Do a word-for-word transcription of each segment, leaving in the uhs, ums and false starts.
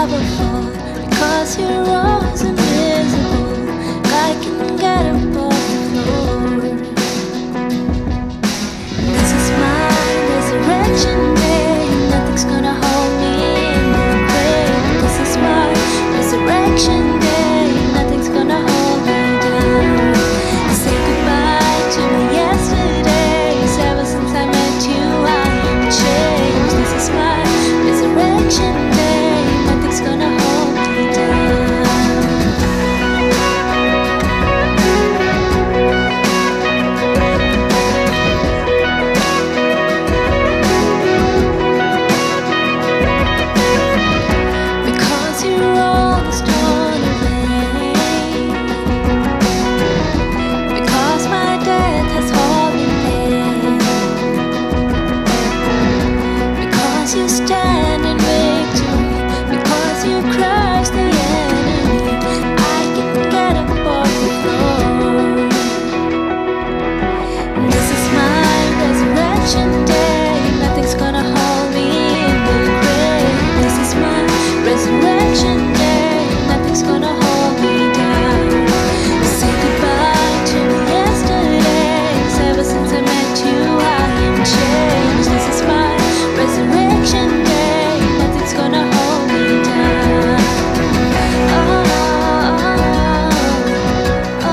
never fall, because you're always invisible. I can get up off the floor. This is my resurrection day. Nothing's gonna hold me in the grave. This is my resurrection day. Nothing's gonna hold me down. Say goodbye to my yesterdays. Ever since I met you, I am changed. This is my resurrection day. Nothing's gonna hold me down. Because you're always torn away. Because my death has all been paid. Because you stand in victory. Because you crush the enemy. I can get up off the floor. This is my resurrection day. Nothing's gonna hold me in the grave. This is my resurrection day. Nothing's gonna hold me down. Say goodbye to my yesterdays. Ever since I met you, I am changed. This is my resurrection day. Nothing's gonna hold me down. Oh, oh, oh,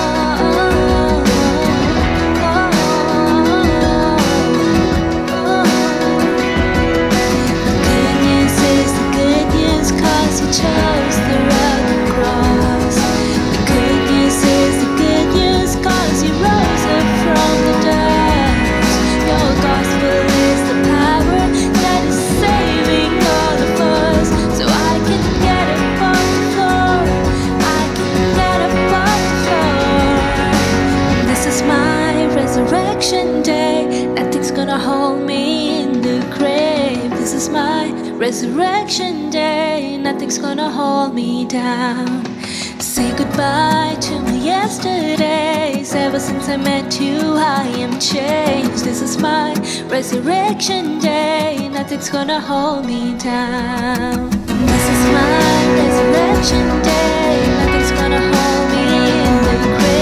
oh. The good news is the good news, 'cause you chose the rugged cross. The good news is the good news, 'cause you rose up from the dust. Your gospel is the power that is saving all of us. So I can get up off the floor. I can get up off the floor. This is my resurrection day. Nothing's gonna hold me in the grave. This is my resurrection day. Nothing's gonna hold me down. Say goodbye to my yesterdays. Ever since I met you, I am changed. This is my resurrection day. Nothing's gonna hold me down. This is my resurrection day. Nothing's gonna hold me in the grave.